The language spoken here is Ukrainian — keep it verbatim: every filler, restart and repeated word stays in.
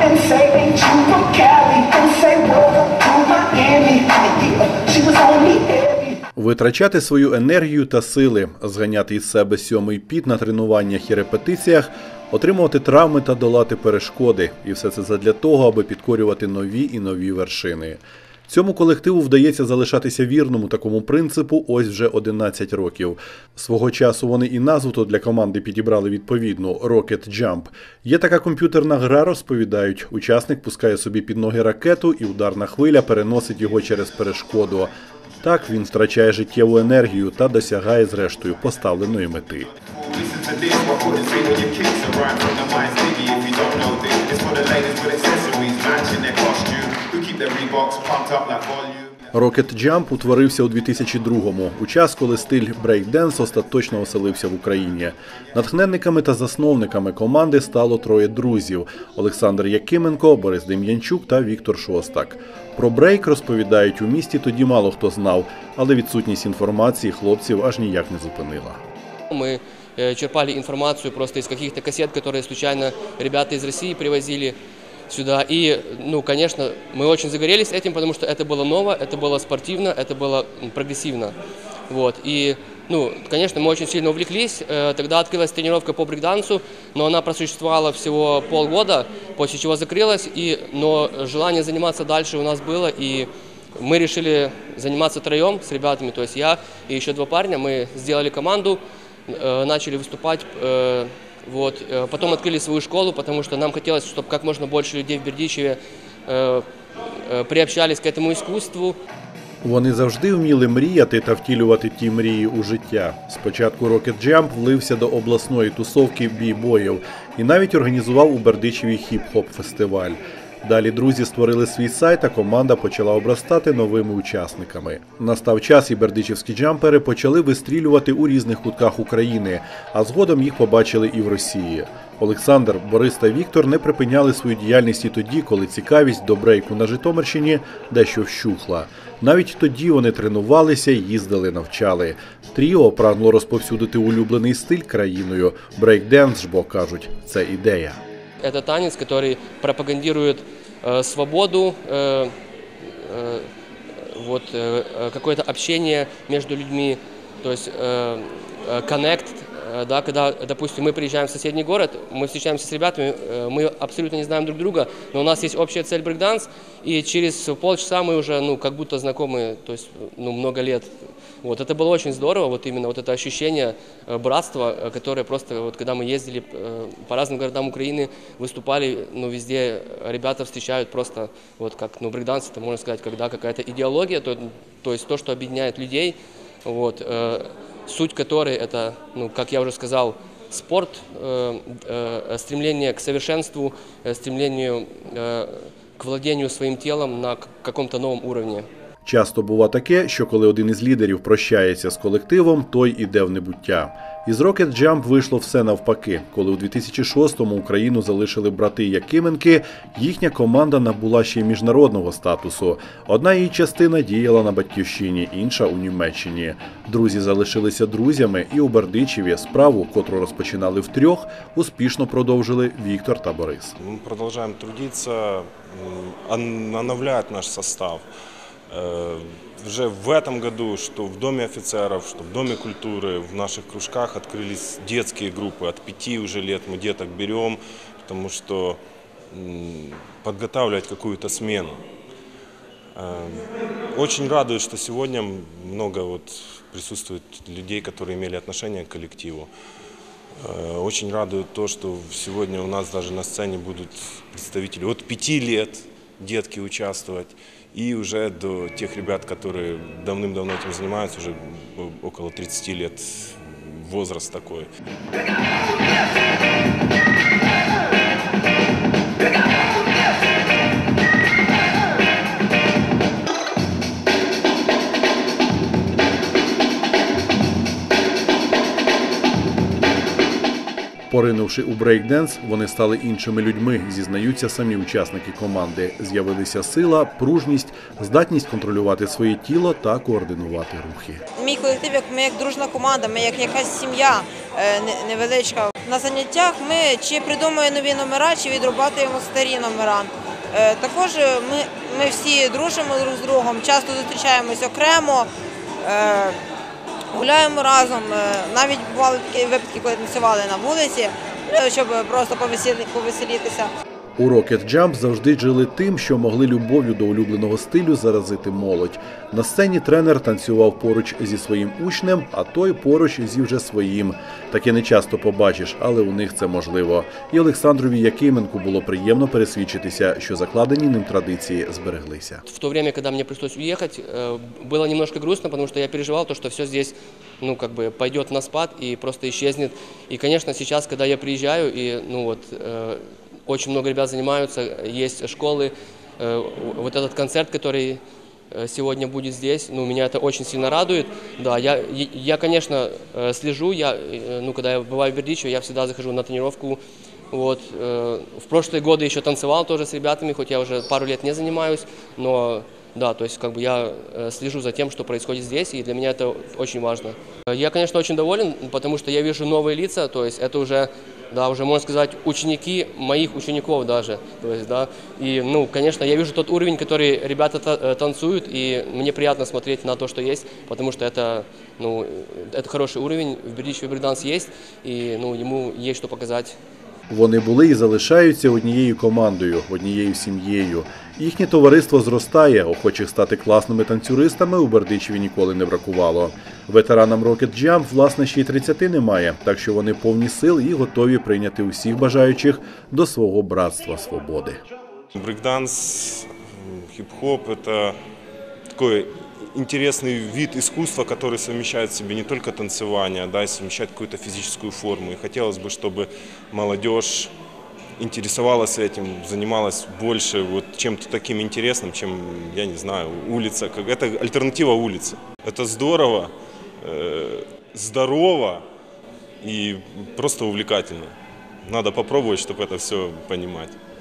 and say ain't you from Cali, and say welcome to Miami. She was only heavy. Витрачати свою енергію та сили, зганяти із себе сьомий піт на тренуваннях і репетиціях, отримувати травми та долати перешкоди. І все це задля того, аби підкорювати нові і нові вершини. Цьому колективу вдається залишатися вірному такому принципу ось вже одинадцять років. Свого часу вони і назву для команди підібрали відповідну – Rocket Jump. Є така комп'ютерна гра, розповідають. Учасник пускає собі під ноги ракету і ударна хвиля переносить його через перешкоду. Так він втрачає життєву енергію та досягає зрештою поставленої мети. Rocket Jump утворився у дві тисячі другому, у час, коли стиль брейк-денс остаточно оселився в Україні. Натхненниками та засновниками команди стало троє друзів – Олександр Якименко, Борис Дем'янчук та Віктор Шостак. Про брейк, розповідають, у місті тоді мало хто знав, але відсутність інформації хлопців аж ніяк не зупинила. Ми черпали информацию просто из каких-то кассет, которые случайно ребята из России привозили сюда. И, ну, конечно, мы очень загорелись этим, потому что это было ново, это было спортивно, это было прогрессивно. Вот. И, ну, конечно, мы очень сильно увлеклись. Тогда открылась тренировка по брейкдансу, но она просуществовала всего полгода, после чего закрылась. И, но желание заниматься дальше у нас было, и мы решили заниматься втроем с ребятами, то есть я и еще два парня. Мы сделали команду, начали выступать, вот. Потом открыли свою школу, потому что нам хотелось, чтобы как можно больше людей в Бердичеве приобщались к этому искусству. Вони завжди вміли мріяти та втілювати ті мрії у життя. Спочатку Rocket Jump влився до обласної тусовки бій-боїв і навіть організував у Бердичеві хіп-хоп-фестиваль. Далі друзі створили свій сайт, а команда почала обростати новими учасниками. Настав час, і бердичівські джампери почали вистрілювати у різних кутках України, а згодом їх побачили і в Росії. Олександр, Борис та Віктор не припиняли свою діяльність і тоді, коли цікавість до брейку на Житомирщині дещо вщухла. Навіть тоді вони тренувалися, їздили, навчали. Тріо прагнуло розповсюдити улюблений стиль країною. Брейк-денс ж, бо кажуть, це ідея. Это танец, который пропагандирует э, свободу, э, э, вот, э, какое-то общение между людьми, то есть э, connect, э, да, когда, допустим, мы приезжаем в соседний город, мы встречаемся с ребятами, э, мы абсолютно не знаем друг друга, но у нас есть общая цель брейкданс, и через полчаса мы уже, ну, как будто знакомы, то есть, ну, много лет. Вот, это было очень здорово, вот именно вот это ощущение братства, которое просто, вот, когда мы ездили по разным городам Украины, выступали, ну, везде ребята встречают просто, вот, как, ну, брейкданс, это, можно сказать, когда какая-то идеология, то, то есть то, что объединяет людей, вот, э, суть которой это, ну, как я уже сказал, спорт, э, э, стремление к совершенству, э, стремлению э, к владению своим телом на каком-то новом уровне. Часто бува таке, що коли один із лідерів прощається з колективом, той іде в небуття. Із Rocket Jump вийшло все навпаки. Коли у дві тисячі шостому Україну залишили брати Якименки, їхня команда набула ще й міжнародного статусу. Одна її частина діяла на Батьківщині, інша – у Німеччині. Друзі залишилися друзями, і у Бердичеві справу, котру розпочинали втрьох, успішно продовжили Віктор та Борис. Ми продовжуємо трудитися, оновляють наш состав. Уже в этом году, что в Доме офицеров, что в Доме культуры, в наших кружках открылись детские группы. От пяти уже лет мы деток берем, потому что подготавливать какую-то смену. Очень радует, что сегодня много вот присутствует людей, которые имели отношение к коллективу. Очень радует то, что сегодня у нас даже на сцене будут представители от пяти лет, детки участвовать. И уже до тех ребят, которые давным-давно этим занимаются, уже около тридцати лет, возраст такой. Поринувши у брейк-денс, вони стали іншими людьми, зізнаються самі учасники команди. З'явилися сила, пружність, здатність контролювати своє тіло та координувати рухи. Мій колектив, як ми як дружна команда, ми як якась сім'я невеличка. на заняттях ми чи придумуємо нові номера, чи відрубатуємо старі номера. Також ми, ми всі дружимо друг з другом, часто зустрічаємось окремо, гуляємо разом. Навіть бували такі випадки, коли танцювали на вулиці, щоб просто повеселітися. У Rocket Jump завжди жили тим, що могли любов'ю до улюбленого стилю заразити молодь. На сцені тренер танцював поруч зі своїм учнем, а той поруч зі вже своїм. Таке не часто побачиш, але у них це можливо. І Олександрові Якименку було приємно пересвідчитися, що закладені ним традиції збереглися. В то время, когда мне пришлось уехать, было немножко грустно, потому что я переживал то, что все здесь, ну, как бы пойдет на спад и просто исчезнет. И, конечно, сейчас, когда я приезжаю и, ну, вот, очень много ребят занимаются, есть школы. Вот этот концерт, который сегодня будет здесь, ну, меня это очень сильно радует. Да, я, я, конечно, слежу, я, ну, когда я бываю в Бердичеве, я всегда захожу на тренировку. Вот. В прошлые годы еще танцевал тоже с ребятами, хоть я уже пару лет не занимаюсь, но да, то есть как бы я слежу за тем, что происходит здесь, и для меня это очень важно. Я, конечно, очень доволен, потому что я вижу новые лица, то есть это уже, да, уже можно сказать, ученики моих учеников даже, то есть, да, и, ну, конечно, я вижу тот уровень, который ребята танцуют, и мне приятно смотреть на то, что есть, потому что это, ну, это хороший уровень, в Бердичеве брейкданс есть, и, ну, ему есть что показать. Вони були і залишаються однією командою, однією сім'єю. Їхнє товариство зростає, охочих стати класними танцюристами у Бердичеві ніколи не бракувало. Ветеранам Rocket Jump, власне, ще й тридцяти немає, так що вони повні сил і готові прийняти усіх бажаючих до свого братства свободи. Брейкданс, хип-хоп – це такий интересный вид искусства, который совмещает в себе не только танцевание, да, и совмещает какую-то физическую форму. И хотелось бы, чтобы молодежь интересовалась этим, занималась больше вот чем-то таким интересным, чем, я не знаю, улица. Это альтернатива улице. Это здорово, здорово и просто увлекательно. Надо попробовать, чтобы это все понимать.